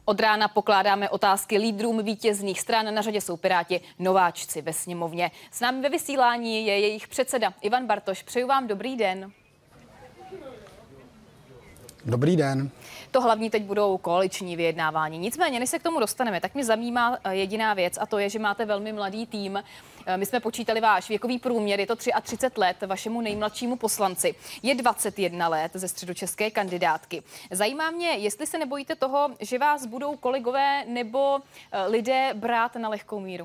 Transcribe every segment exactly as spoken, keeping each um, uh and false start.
Od rána pokládáme otázky lídrům vítězných stran. Na řadě jsou Piráti, nováčci ve sněmovně. S námi ve vysílání je jejich předseda Ivan Bartoš. Přeju vám dobrý den. Dobrý den. To hlavní teď budou koaliční vyjednávání. Nicméně, než se k tomu dostaneme, tak mě zajímá jediná věc a to je, že máte velmi mladý tým. My jsme počítali váš věkový průměr, je to třicet tři let, vašemu nejmladšímu poslanci je dvacet jedna let ze středočeské kandidátky. Zajímá mě, jestli se nebojíte toho, že vás budou kolegové nebo lidé brát na lehkou míru.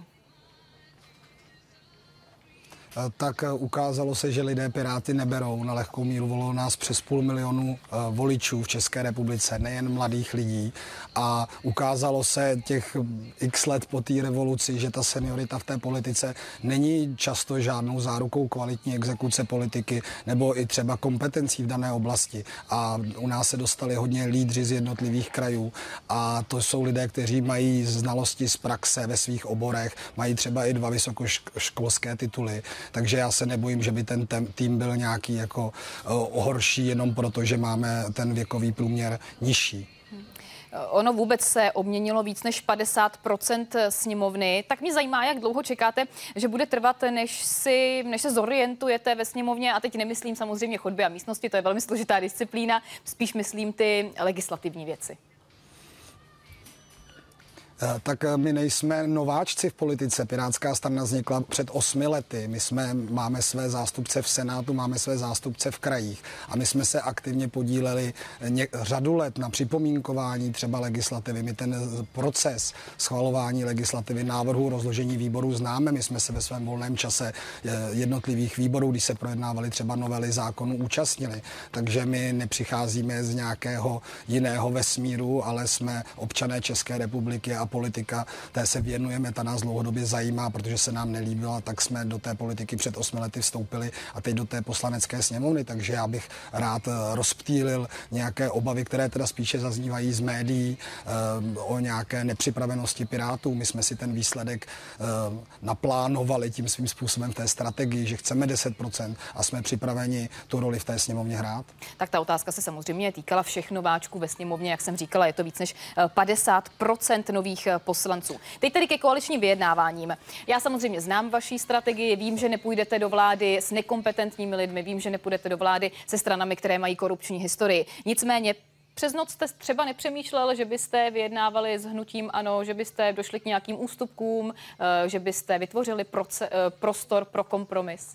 Tak ukázalo se, že lidé Piráty neberou na lehkou míru. Volilo nás přes půl milionu voličů v České republice, nejen mladých lidí. A ukázalo se těch x let po té revoluci, že ta seniorita v té politice není často žádnou zárukou kvalitní exekuce politiky nebo i třeba kompetencí v dané oblasti. A u nás se dostali hodně lídři z jednotlivých krajů a to jsou lidé, kteří mají znalosti z praxe ve svých oborech, mají třeba i dva vysokoškolské tituly. Takže já se nebojím, že by ten tým byl nějaký jako uh, horší jenom proto, že máme ten věkový průměr nižší. Ono vůbec se obměnilo víc než padesát procent sněmovny. Tak mě zajímá, jak dlouho čekáte, že bude trvat, než, si, než se zorientujete ve sněmovně. A teď nemyslím samozřejmě chodby a místnosti, to je velmi složitá disciplína. Spíš myslím ty legislativní věci. Tak my nejsme nováčci v politice. Pirátská strana vznikla před osmi lety. My jsme, máme své zástupce v Senátu, máme své zástupce v krajích. A my jsme se aktivně podíleli ně, řadu let na připomínkování třeba legislativy. My ten proces schvalování legislativy, návrhu, rozložení výborů známe. My jsme se ve svém volném čase jednotlivých výborů, když se projednávaly třeba novely zákonů, účastnili. Takže my nepřicházíme z nějakého jiného vesmíru, ale jsme občané České republiky a politika, té se věnujeme, ta nás dlouhodobě zajímá, protože se nám nelíbila, tak jsme do té politiky před osmi lety vstoupili a teď do té poslanecké sněmovny, takže já bych rád rozptýlil nějaké obavy, které teda spíše zaznívají z médií eh, o nějaké nepřipravenosti Pirátů. My jsme si ten výsledek eh, naplánovali tím svým způsobem v té strategii, že chceme deset procent a jsme připraveni tu roli v té sněmovně hrát. Tak ta otázka se samozřejmě týkala všech nováčků ve sněmovně, jak jsem říkala, je to víc než padesát procent nových poslanců. Teď tedy ke koaličním vyjednáváním. Já samozřejmě znám vaší strategii, vím, že nepůjdete do vlády s nekompetentními lidmi, vím, že nepůjdete do vlády se stranami, které mají korupční historii. Nicméně přes noc jste třeba nepřemýšlel, že byste vyjednávali s hnutím ANO, že byste došli k nějakým ústupkům, že byste vytvořili proce, prostor pro kompromis?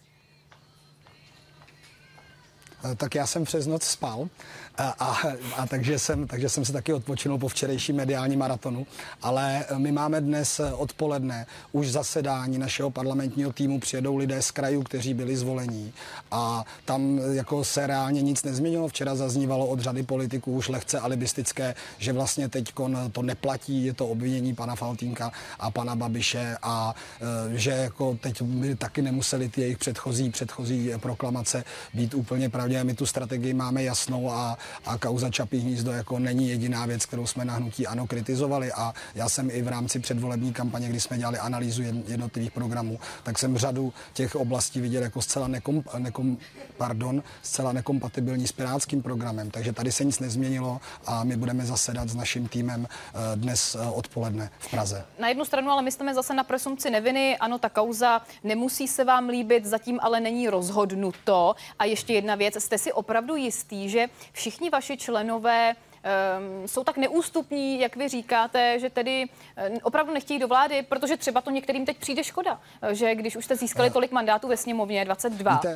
Tak já jsem přes noc spal a, a, a takže, jsem, takže jsem se taky odpočinul po včerejší mediální maratonu, ale my máme dnes odpoledne už zasedání našeho parlamentního týmu, přijedou lidé z krajů, kteří byli zvolení a tam jako se reálně nic nezměnilo. Včera zaznívalo od řady politiků už lehce alibistické, že vlastně teď to neplatí, je to obvinění pana Faltýnka a pana Babiše a že jako teď by taky nemuseli ty jejich předchozí, předchozí proklamace být úplně pravděpodobně. My tu strategii máme jasnou a, a kauza Čapí hnízdo jako není jediná věc, kterou jsme na hnutí ANO kritizovali a já jsem i v rámci předvolební kampaně, kdy jsme dělali analýzu jednotlivých programů, tak jsem řadu těch oblastí viděl jako zcela, nekom, nekom, pardon, zcela nekompatibilní s pirátským programem, takže tady se nic nezměnilo a my budeme zasedat s naším týmem dnes odpoledne v Praze. Na jednu stranu ale myslíme zase na presumpci neviny, ano, ta kauza nemusí se vám líbit, zatím ale není rozhodnuto a ještě jedna věc, jste si opravdu jistý, že všichni vaši členové um, jsou tak neústupní, jak vy říkáte, že tedy um, opravdu nechtějí do vlády, protože třeba to některým teď přijde škoda, že když už jste získali tolik mandátů ve sněmovně, dvacet dva. Víte,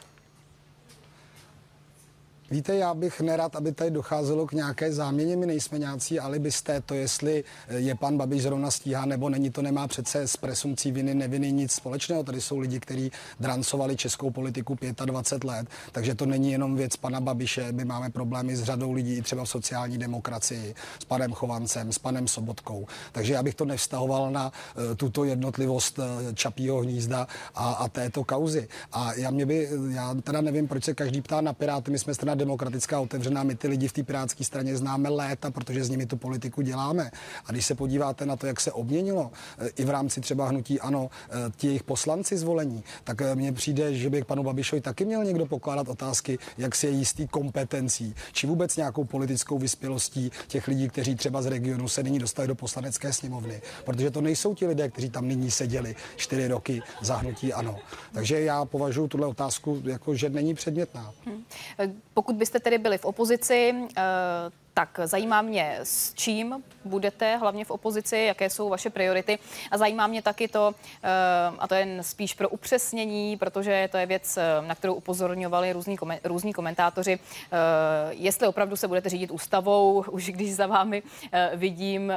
Víte, já bych nerad, aby tady docházelo k nějaké záměně. My nejsme nějací alibisté. To, jestli je pan Babiš zrovna stíhá nebo není, to nemá přece s presumpcí viny, neviny nic společného. Tady jsou lidi, kteří drancovali českou politiku dvacet pět let. Takže to není jenom věc pana Babiše. My máme problémy s řadou lidí, i třeba v sociální demokracii, s panem Chovancem, s panem Sobotkou. Takže já bych to nevztahoval na uh, tuto jednotlivost uh, Čapího hnízda a, a této kauzy. A já, mě by, já teda nevím, proč se každý ptá na Piráty. My jsme strana demokratická, otevřená. My ty lidi v té pirátské straně známe léta, protože s nimi tu politiku děláme. A když se podíváte na to, jak se obměnilo i v rámci třeba hnutí ANO ti jejich poslanci zvolení, tak mně přijde, že by k panu Babišovi taky měl někdo pokládat otázky, jak si je jistý kompetencí, či vůbec nějakou politickou vyspělostí těch lidí, kteří třeba z regionu se nyní dostali do poslanecké sněmovny. Protože to nejsou ti lidé, kteří tam nyní seděli čtyři roky za hnutí ANO. Takže já považuji tuhle otázku jako, že není předmětná. Hmm. Pokud byste tedy byli v opozici, tak zajímá mě, s čím budete hlavně v opozici, jaké jsou vaše priority. A zajímá mě taky to, a to je spíš pro upřesnění, protože to je věc, na kterou upozorňovali různí, různí komentátoři, jestli opravdu se budete řídit ústavou, už když za vámi vidím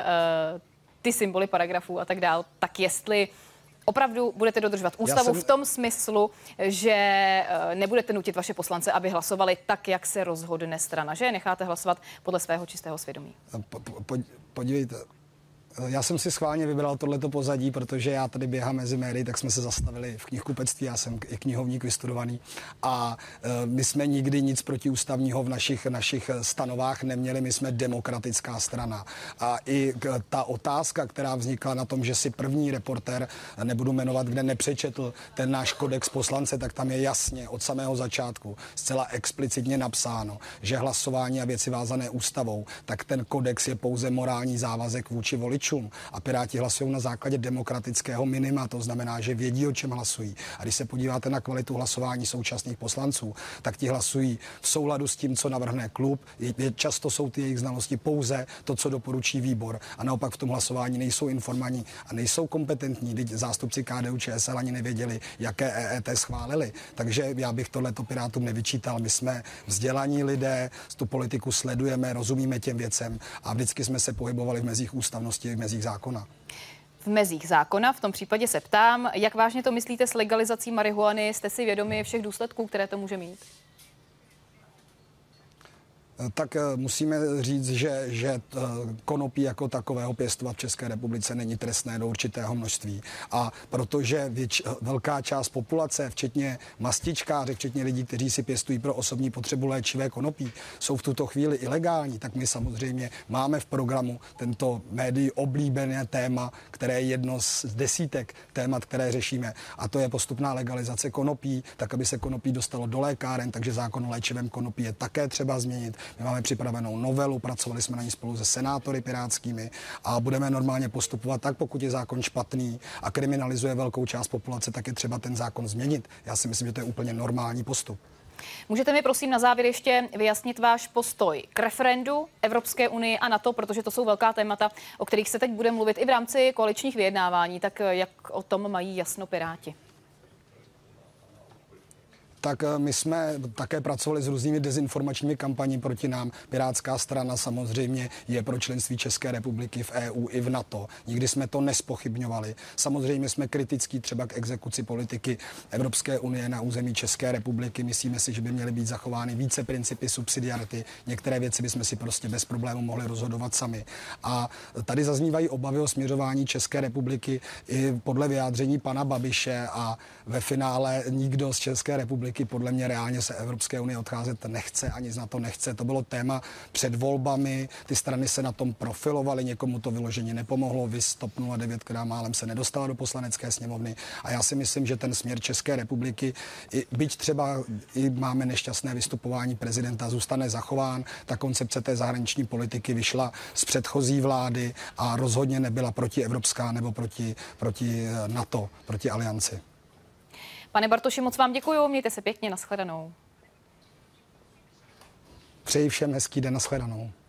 ty symboly paragrafů a tak dál, tak jestli opravdu budete dodržovat ústavu jsem... v tom smyslu, že nebudete nutit vaše poslance, aby hlasovali tak, jak se rozhodne strana, že je necháte hlasovat podle svého čistého svědomí. Po, po, podívejte, já jsem si schválně vybral tohleto pozadí, protože já tady běhám mezi médií, tak jsme se zastavili v knihkupectví, já jsem i knihovník vystudovaný a e, my jsme nikdy nic protiústavního v našich, našich stanovách neměli, my jsme demokratická strana. A i k, ta otázka, která vznikla na tom, že si první reportér, nebudu jmenovat, kde nepřečetl ten náš kodex poslance, tak tam je jasně od samého začátku zcela explicitně napsáno, že hlasování a věci vázané ústavou, tak ten kodex je pouze morální závazek vůči voličům. A Piráti hlasují na základě demokratického minima, to znamená, že vědí, o čem hlasují. A když se podíváte na kvalitu hlasování současných poslanců, tak ti hlasují v souladu s tím, co navrhne klub. Je, často jsou ty jejich znalosti pouze to, co doporučí výbor. A naopak v tom hlasování nejsou informovaní a nejsou kompetentní. Teď zástupci K D U Č S L ani nevěděli, jaké E E T schválili. Takže já bych tohleto Pirátům nevyčítal. My jsme vzdělaní lidé, tu politiku sledujeme, rozumíme těm věcem a vždycky jsme se pohybovali v mezích ústavnosti, v mezích zákona. V mezích zákona, v tom případě se ptám, jak vážně to myslíte s legalizací marihuany? Jste si vědomi všech důsledků, které to může mít? Tak musíme říct, že, že konopí jako takového pěstovat v České republice není trestné do určitého množství. A protože věč, velká část populace, včetně mastičkáři, včetně lidí, kteří si pěstují pro osobní potřebu léčivé konopí, jsou v tuto chvíli ilegální, tak my samozřejmě máme v programu tento médii oblíbené téma, které je jedno z desítek témat, které řešíme. A to je postupná legalizace konopí, tak aby se konopí dostalo do lékáren, takže zákon o léčivém konopí je také třeba změnit. My máme připravenou novelu, pracovali jsme na ní spolu se senátory pirátskými a budeme normálně postupovat tak, pokud je zákon špatný a kriminalizuje velkou část populace, tak je třeba ten zákon změnit. Já si myslím, že to je úplně normální postup. Můžete mi prosím na závěr ještě vyjasnit váš postoj k referendu, Evropské unii a NATO, protože to jsou velká témata, o kterých se teď bude mluvit i v rámci koaličních vyjednávání, tak jak o tom mají jasno Piráti? Tak my jsme také pracovali s různými dezinformačními kampaní proti nám. Pirátská strana samozřejmě je pro členství České republiky v E U i v NATO. Nikdy jsme to nespochybňovali. Samozřejmě jsme kritický třeba k exekuci politiky Evropské unie na území České republiky. Myslíme si, že by měly být zachovány více principy subsidiarity. Některé věci bychom si prostě bez problému mohli rozhodovat sami. A tady zaznívají obavy o směřování České republiky i podle vyjádření pana Babiše a ve finále nikdo z České republiky podle mě reálně se Evropské unie odcházet nechce, ani na to nechce. To bylo téma před volbami, ty strany se na tom profilovaly, někomu to vyloženě nepomohlo, Vys TOP nula devět, která málem se nedostala do poslanecké sněmovny. A já si myslím, že ten směr České republiky, i, byť třeba i máme nešťastné vystupování prezidenta, zůstane zachován. Ta koncepce té zahraniční politiky vyšla z předchozí vlády a rozhodně nebyla protievropská nebo proti, proti NATO, proti alianci. Pane Bartoši, moc vám děkuju, mějte se pěkně, nashledanou. Přeji všem hezký den, nashledanou.